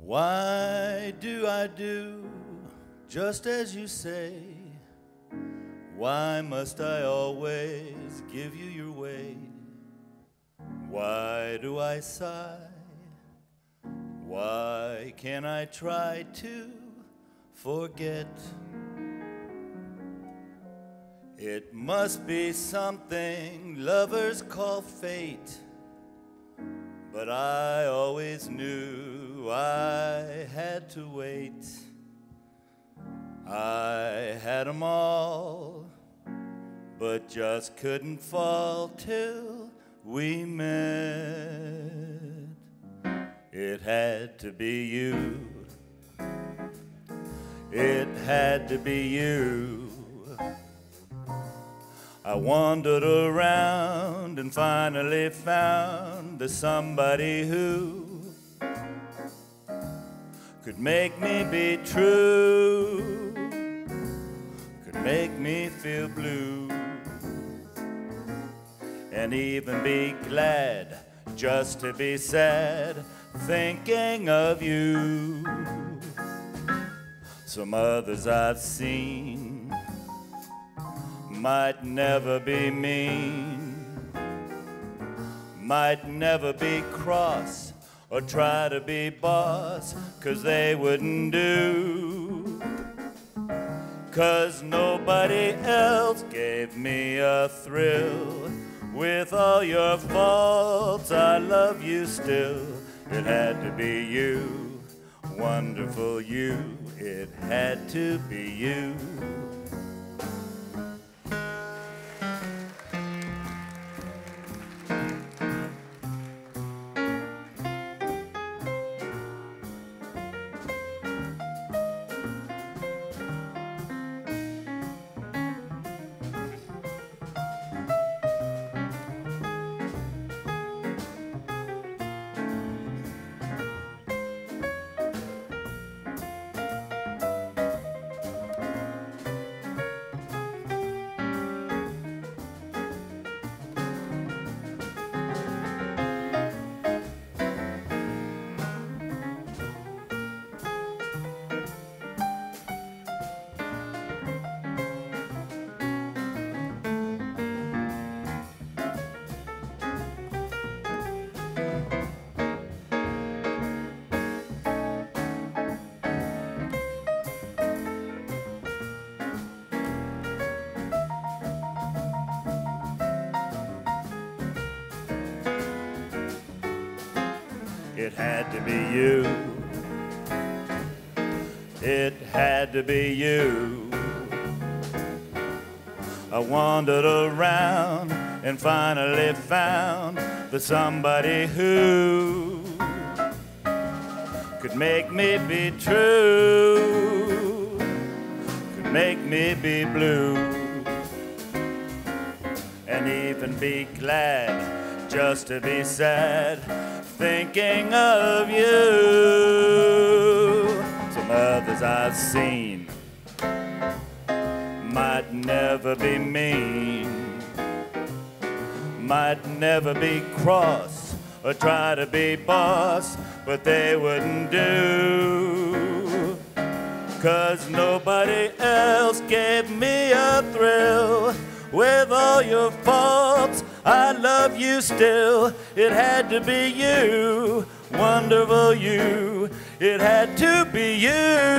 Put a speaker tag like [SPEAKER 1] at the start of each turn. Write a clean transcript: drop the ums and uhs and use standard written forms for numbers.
[SPEAKER 1] Why do I do just as you say? Why must I always give you your way? Why do I sigh? Why can't I try to forget? It must be something lovers call fate, but I always knew I had to wait. I had 'em all, but just couldn't fall till we met. It had to be you. It had to be you. I wandered around and finally found the somebody who could make me be true, could make me feel blue, and even be glad just to be sad thinking of you. Some others I've seen might never be mean, might never be cross or try to be boss, 'cause they wouldn't do. 'Cause nobody else gave me a thrill. With all your faults, I love you still. It had to be you, wonderful you. It had to be you. It had to be you. It had to be you. I wandered around and finally found the somebody who could make me be true, could make me be blue, and even be glad just to be sad thinking of you. Some others I've seen might never be mean, might never be cross or try to be boss, but they wouldn't do. 'Cause nobody else gave me a thrill. With all your faults, I love you still. It had to be you, wonderful you. It had to be you.